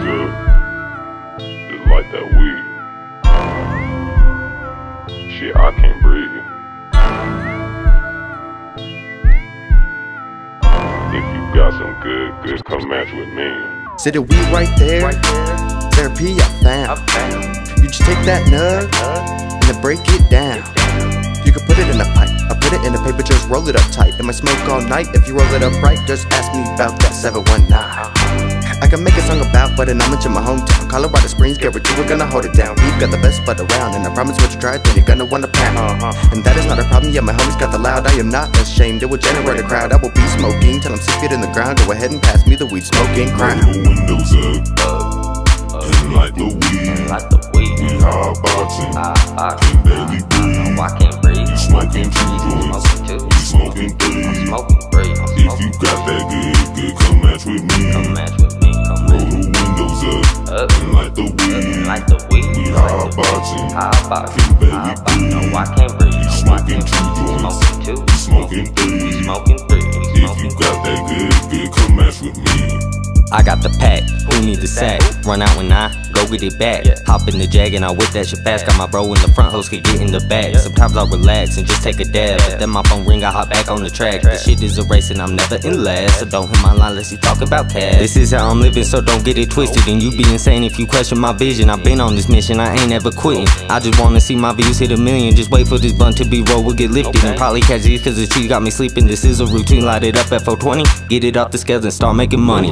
up, just like that weed. Shit, I can't breathe. If you got some good, come match with me. See the weed right there? Therapy I found. You just take that nug and then break it down. You can put it in a pipe, I put it in a paper, just roll it up tight. It might smoke all night if you roll it up right. Just ask me about that 719. I can make a song about but I'm in my hometown, Colorado Springs, guarantee we're gonna hold it down. We've got the best bud around, and I promise what you try, then you're gonna want a pound. And that is not a problem, yeah, my homies got the loud. I am not ashamed, it will generate a crowd. I will be smoking till I'm 6 feet in the ground. Go ahead and pass me the weed smoking crown. Roll the windows up, and like the weed, we hot boxing, can barely breathe. I can't breathe. You smoking 2 joints, we smoking 3. If you got that good, come match with me. Roll the windows up, and like the weed, we hot boxing, can barely breathe. I can't breathe. You smoking 2 joints, we smoking 3. If you got that good, come match with me. I got the pack, who need the sack? Run out when I go get it back. Hop in the jag and I whip that shit fast. Got my bro in the front, host could get in the back. Sometimes I relax and just take a dab. But then my phone ring, I hop back on the track. The shit is a race and I'm never in last. So don't hit my line unless you talk about cash. This is how I'm living, so don't get it twisted. And you be insane if you question my vision. I've been on this mission, I ain't ever quitting. I just wanna see my views hit 1 million. Just wait for this blunt to be rolled, we'll get lifted. And probably catch these cause the cheese got me sleeping. This is a routine, light it up at 420. Get it off the scales and start making money.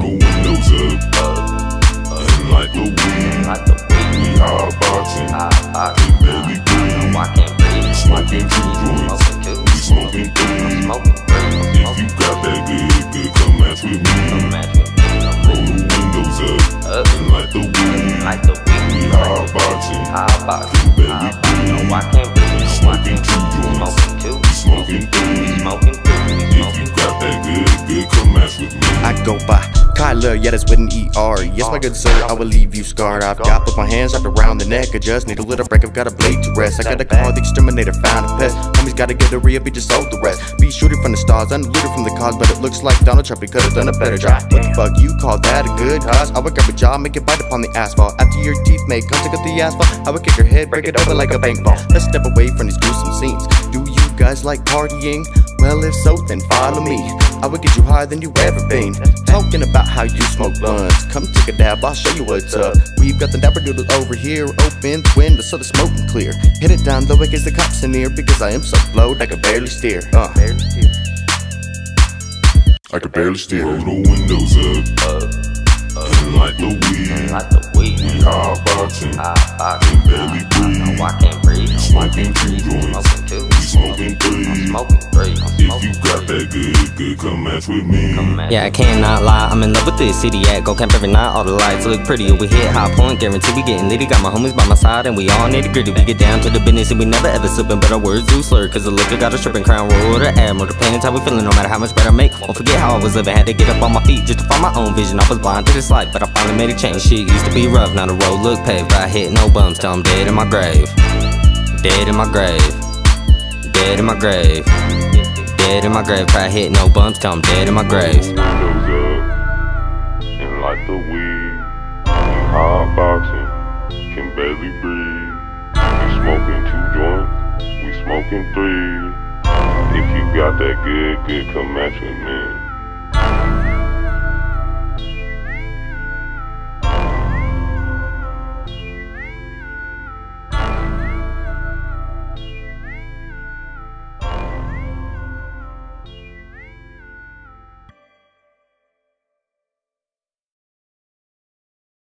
And like the weed, we hot boxing, can barely breathe. I can't breathe. You smoking 2 joints, we smoking 3. If you got that good, come match with me. Roll the windows up, and like the weed, we hot boxing, can barely breathe. I can't breathe. You smoking 2 joints, we smoking 3. If you got that good, come match with me. I go by Kyler, yeah, that's with an ER. Yes, my good sir, I will leave you scarred. I've got put my hands wrapped around the neck. I just need a little break, I've got a blade to rest. I gotta call the exterminator, found a pest. Homies gotta get a re-up, he just sold the rest. Be shooting from the stars, unlooted from the cause, but it looks like Donald Trump, he could've done a better job. What the fuck, you call that a good cause? I would grab a job, make it bite upon the asphalt. After your teeth make contact with the asphalt, I would kick your head, break it over like a bank ball. Let's step away from these gruesome scenes. Do you guys like partying? Well, if so, then follow me. I would get you higher than you ever been. Talking about how you smoke blunts. Come take a dab, I'll show you what's up. We've got the dapper doodle over here. Open the window so the smoke can clear. Hit it down low in case the cops are near, because I am so blowed I can barely steer. I can barely steer. Roll the windows up, and like the weed, we hot boxing, can barely breathe. I can't breathe. You smoking 2 joints, we smoking 3. If you got that good, come match with me. Yeah, I cannot lie, I'm in love with this city at go camp every night, all the lights look pretty. We hit high point, guarantee we getting litty. Got my homies by my side and we all nitty gritty. We get down to the business and we never ever slipping, but our words do slur. Cause the liquor got a stripping crown roll the admiral. Depending how we feeling, no matter how much better I make. Won't forget how I was living, had to get up on my feet just to find my own vision. I was blind to this light, but I finally made a change. Shit used to be rough, now the road look paved. But I hit no bumps till I'm dead in my grave. Dead in my grave. Dead in my grave. Dead in my grave. Try hit no bumps till I'm dead in my grave. Windows up, and like the weed, we hot boxing, can barely breathe. We smoking 2 joints, we smoking 3. If you got that good, come match with me.